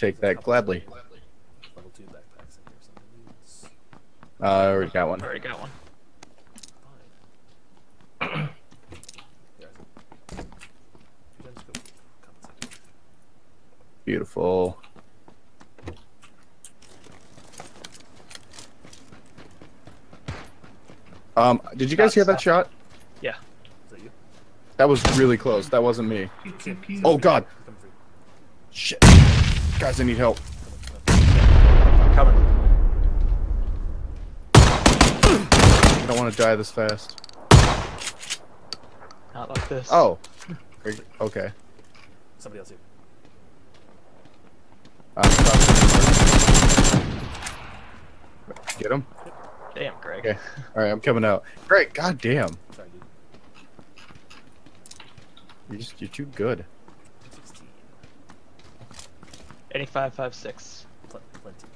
take that gladly. Level 2 backpacks in here. Something needs. I already got one. Already got one. Fine. Yeah, just go compensate. Beautiful. Did you guys hear that shot? Yeah. Is that you? That was really close. That wasn't me. Okay. Oh god. Come free. Shit. Guys, I need help. I'm coming. I don't want to die this fast. Not like this. Oh. Okay. Somebody else here. Get him? Damn, Greg. Okay. Alright, I'm coming out. Great, god damn. Sorry, dude. You're too good. 16. 8556. Plenty.